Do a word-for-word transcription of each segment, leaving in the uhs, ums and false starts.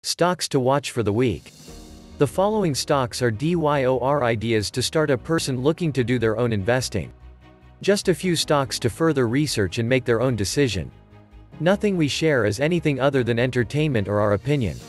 Stocks to watch for the week. The following stocks are D Y O R ideas to start a person looking to do their own investing. Just a few stocks to further research and make their own decision. Nothing we share is anything other than entertainment or our opinion.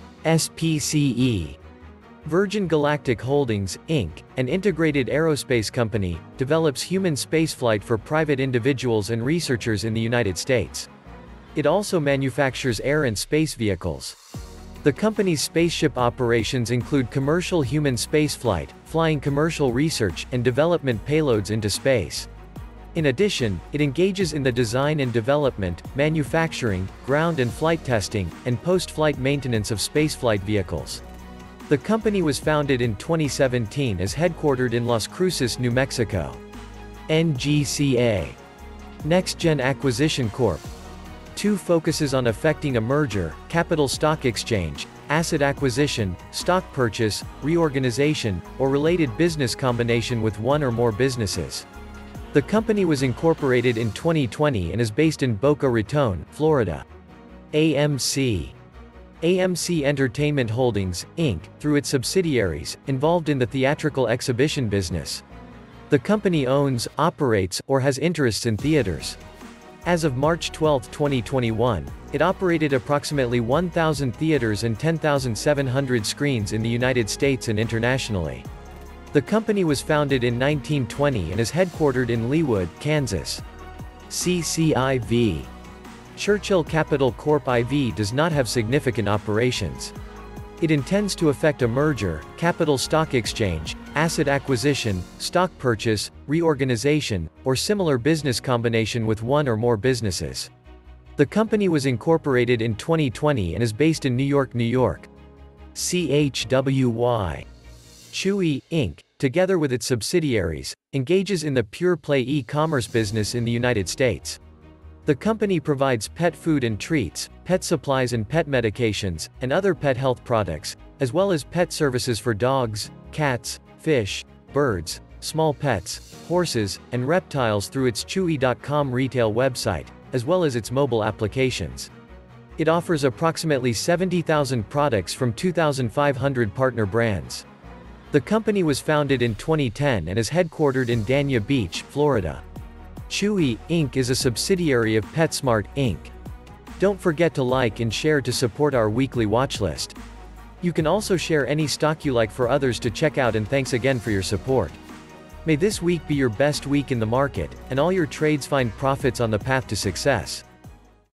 S P C E. Virgin Galactic Holdings, Incorporated, an integrated aerospace company, develops human spaceflight for private individuals and researchers in the United States. It also manufactures air and space vehicles. The company's spaceship operations include commercial human spaceflight, flying commercial research and development payloads into space. In addition, it engages in the design and development, manufacturing, ground and flight testing, and post-flight maintenance of spaceflight vehicles. The company was founded in twenty seventeen as headquartered in Las Cruces, New Mexico. N G C A. Next Gen Acquisition Corporation. two focuses on effecting a merger, capital stock exchange, asset acquisition, stock purchase, reorganization, or related business combination with one or more businesses. The company was incorporated in twenty twenty and is based in Boca Raton, Florida. A M C. A M C Entertainment Holdings, Incorporated, through its subsidiaries, involved in the theatrical exhibition business. The company owns, operates, or has interests in theaters. As of March twelfth twenty twenty-one, it operated approximately one thousand theaters and ten thousand seven hundred screens in the United States and internationally. The company was founded in nineteen twenty and is headquartered in Leawood, Kansas. C C I V. Churchill Capital Corporation I V does not have significant operations. It intends to effect a merger, capital stock exchange, asset acquisition, stock purchase, reorganization, or similar business combination with one or more businesses. The company was incorporated in twenty twenty and is based in New York, New York. C H W Y. Chewy, Incorporated, together with its subsidiaries, engages in the pure-play e-commerce business in the United States. The company provides pet food and treats, pet supplies and pet medications, and other pet health products, as well as pet services for dogs, cats, fish, birds, small pets, horses, and reptiles through its chewy dot com retail website, as well as its mobile applications. It offers approximately seventy thousand products from two thousand five hundred partner brands. The company was founded in twenty ten and is headquartered in Dania Beach, Florida. Chewy, Incorporated is a subsidiary of PetSmart, Incorporated. Don't forget to like and share to support our weekly watch list. You can also share any stock you like for others to check out, and thanks again for your support. May this week be your best week in the market, and all your trades find profits on the path to success.